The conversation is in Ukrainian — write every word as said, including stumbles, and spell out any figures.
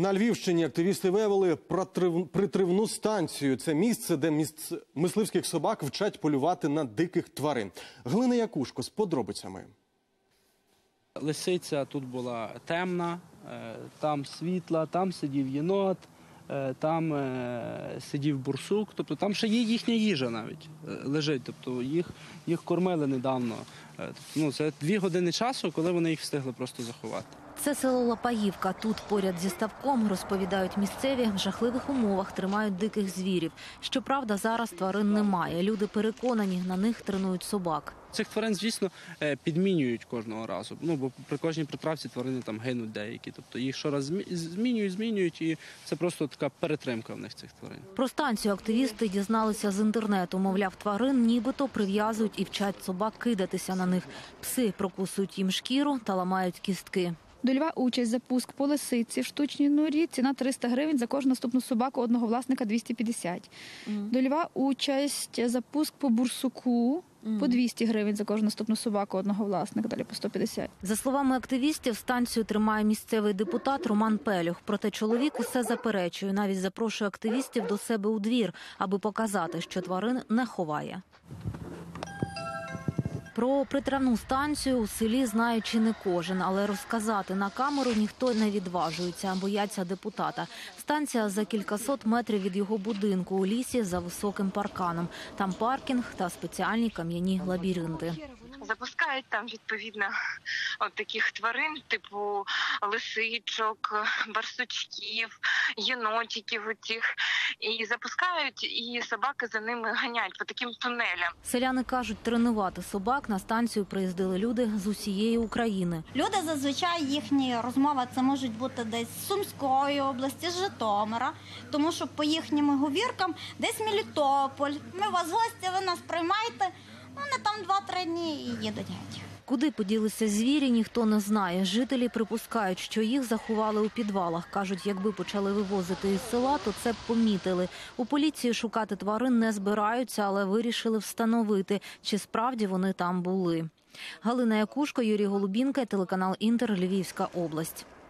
На Львівщині активісти виявили притривну станцію. Це місце, де місць... мисливських собак вчать полювати на диких тварин. Галина Якушко з подробицями. Лисиця тут була темна, там світла, там сидів єнот, там сидів бурсук. Тобто там ще є їхня їжа навіть лежить. Тобто їх, їх кормили недавно. Ну, це дві години часу, коли вони їх встигли просто заховати. Це село Лопаївка. Тут, поряд зі ставком, розповідають місцеві, в жахливих умовах тримають диких звірів. Щоправда, зараз тварин немає. Люди переконані, на них тренують собак. Цих тварин, звісно, підмінюють кожного разу. Ну, бо при кожній приправці тварини там гинуть деякі. Тобто їх щораз змінюють, змінюють, і це просто така перетримка в них цих тварин. Про станцію активісти дізналися з інтернету. Мовляв, тварин нібито прив'язують і вчать собак кидатися на них. Пси прокусують їм шкіру та ламають кістки. Дольова участь, запуск по лисиці в штучній норі, ціна триста гривень, за кожну наступну собаку одного власника двісті п'ятдесят. Mm. Дольова участь, запуск по бурсуку, mm. по двісті гривень за кожну наступну собаку одного власника, далі по сто п'ятдесят. За словами активістів, станцію тримає місцевий депутат Роман Пелюх. Проте чоловік усе заперечує, навіть запрошує активістів до себе у двір, аби показати, що тварин не ховає. Про притравну станцію у селі знає чи не кожен, але розказати на камеру ніхто не відважується, бояться депутата. Станція за кількасот метрів від його будинку у лісі за високим парканом. Там паркінг та спеціальні кам'яні лабіринти. Запускають там, відповідно, от таких тварин, типу лисичок, барсучків, єнотиків оцих. І запускають, і собаки за ними ганять по таким тунелям. Селяни кажуть, тренувати собак на станцію приїздили люди з усієї України. Люди зазвичай, їхні розмови, це можуть бути десь з Сумської області, з Житомира, тому що по їхнім говіркам десь Мелітополь. Ми у вас гості, ви нас приймаєте, ну не там два-три дні і їдуть геть. Куди поділися звірі, ніхто не знає. Жителі припускають, що їх заховали у підвалах. Кажуть, якби почали вивозити із села, то це б помітили. У поліції шукати тварин не збираються, але вирішили встановити, чи справді вони там були. Галина Якушко, Юрій Голубінка, телеканал «Інтер», Львівська область.